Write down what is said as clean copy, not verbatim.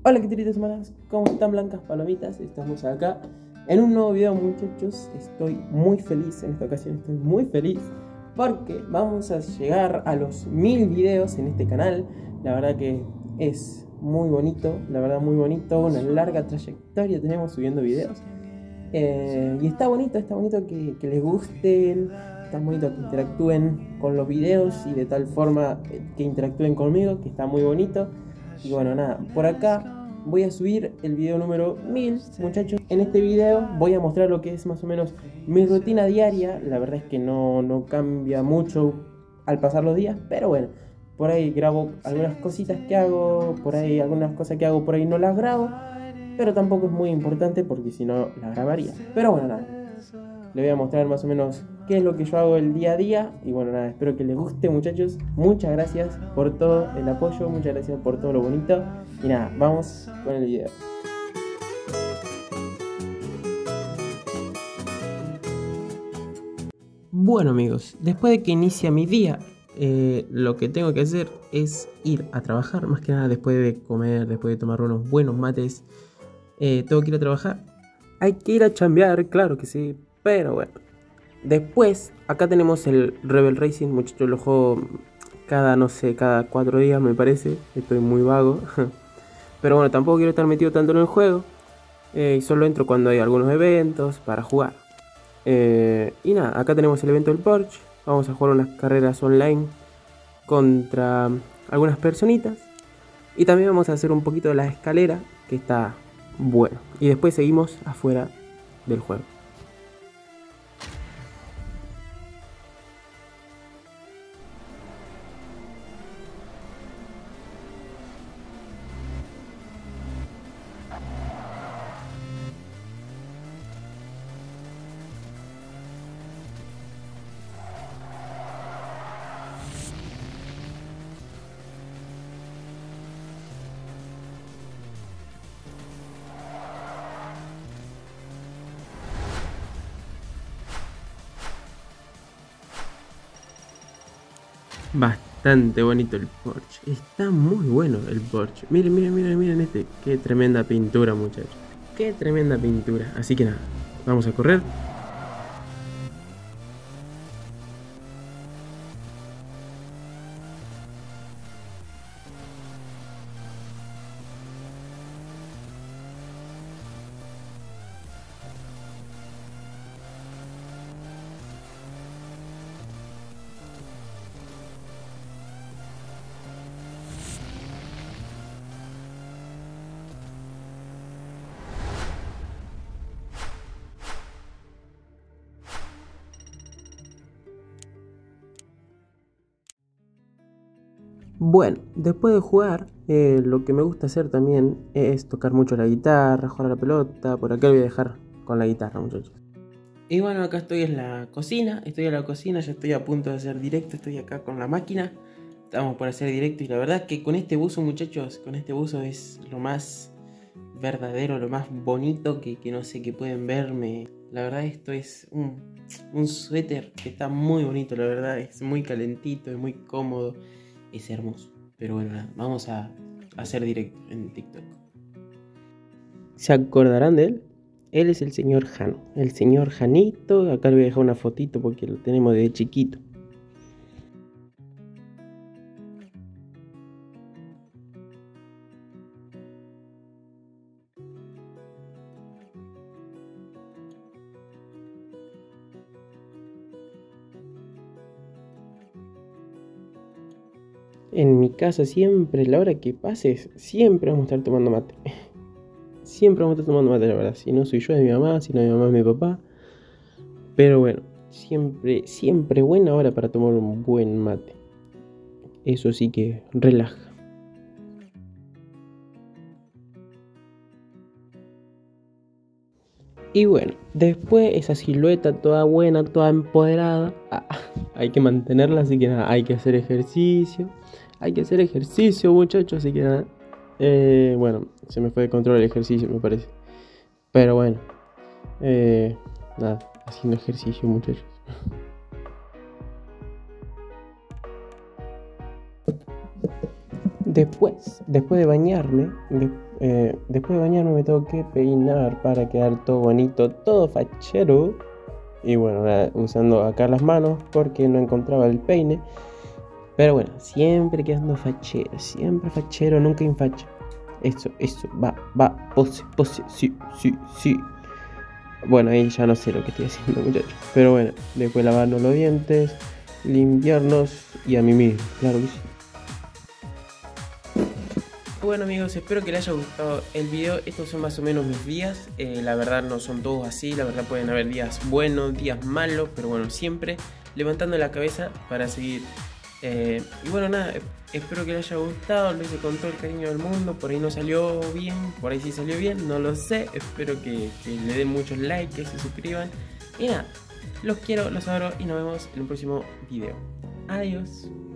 Hola, ¿qué tiritas malas? ¿Cómo están, blancas palomitas? Estamos acá en un nuevo video, muchachos. Estoy muy feliz, en esta ocasión estoy muy feliz porque vamos a llegar a los 1000 videos en este canal. La verdad que es muy bonito, la verdad muy bonito. Una larga trayectoria tenemos subiendo videos. Y está bonito que les gusten, está bonito que interactúen con los videos y de tal forma que interactúen conmigo, que está muy bonito. Y bueno, nada, por acá voy a subir el video número 1000, muchachos. En este video voy a mostrar lo que es más o menos mi rutina diaria. La verdad es que no cambia mucho al pasar los días, pero bueno, por ahí grabo algunas cositas que hago, por ahí algunas cosas que hago por ahí no las grabo, pero tampoco es muy importante porque si no la grabaría. Pero bueno, nada, le voy a mostrar más o menos qué es lo que yo hago el día a día. Y bueno, nada, espero que les guste, muchachos. Muchas gracias por todo el apoyo, muchas gracias por todo lo bonito. Y nada, vamos con el video. Bueno, amigos, después de que inicia mi día, lo que tengo que hacer es ir a trabajar. Más que nada después de comer, después de tomar unos buenos mates, tengo que ir a trabajar. Hay que ir a chambear, claro que sí, pero bueno. Después, acá tenemos el Rebel Racing, muchachos, lo juego no sé, cada 4 días me parece. Estoy muy vago. Pero bueno, tampoco quiero estar metido tanto en el juego. Y solo entro cuando hay algunos eventos para jugar. Y nada, acá tenemos el evento del Porsche. Vamos a jugar unas carreras online contra algunas personitas. Y también vamos a hacer un poquito de la escalera, que está bueno. Y después seguimos afuera del juego. Bastante bonito el Porsche. Está muy bueno el Porsche. Miren este. Qué tremenda pintura, muchachos. Qué tremenda pintura. Así que nada, vamos a correr. Bueno, después de jugar, lo que me gusta hacer también es tocar mucho la guitarra, jugar a la pelota. Por acá lo voy a dejar con la guitarra, muchachos. Y bueno, acá estoy en la cocina, ya estoy a punto de hacer directo, estoy acá con la máquina. Estamos por hacer directo y la verdad es que con este buzo, muchachos, con este buzo es lo más verdadero, lo más bonito que no sé, que pueden verme. La verdad esto es un suéter que está muy bonito, la verdad es muy calentito, es muy cómodo. Es hermoso. Pero bueno, nada, vamos a hacer directo en TikTok. ¿Se acordarán de él? Él es el señor Jano. El señor Janito. Acá le voy a dejar una fotito porque lo tenemos desde chiquito. En mi casa siempre, la hora que pases, siempre vamos a estar tomando mate. Siempre vamos a estar tomando mate, la verdad. Si no soy yo, es mi mamá, si no es mi mamá, es mi papá. Pero bueno, siempre buena hora para tomar un buen mate. Eso sí que relaja. Y bueno, después esa silueta toda buena, toda empoderada, hay que mantenerla, así que nada, hay que hacer ejercicio. Hay que hacer ejercicio, muchachos, así que nada. Bueno, se me fue de control el ejercicio, me parece. Pero bueno, nada, haciendo ejercicio, muchachos. Después de bañarme, Después de bañarme me tengo que peinar para quedar todo bonito, todo fachero. Y bueno, nada, usando acá las manos porque no encontraba el peine. Pero bueno, siempre quedando fachero, siempre fachero, nunca infacha. Eso, pose, sí. Bueno, ahí ya no sé lo que estoy haciendo, muchachos. Pero bueno, después lavarnos los dientes, limpiarnos y a mimir, claro que sí. Bueno amigos, espero que les haya gustado el video. Estos son más o menos mis días. La verdad no son todos así. La verdad pueden haber días buenos, días malos. Pero bueno, siempre levantando la cabeza para seguir. Y bueno, nada, espero que les haya gustado. Lo hice con todo el cariño del mundo. Por ahí no salió bien, por ahí sí salió bien, no lo sé. Espero que le den muchos likes, que se suscriban. Y nada, los quiero, los adoro y nos vemos en un próximo video. Adiós.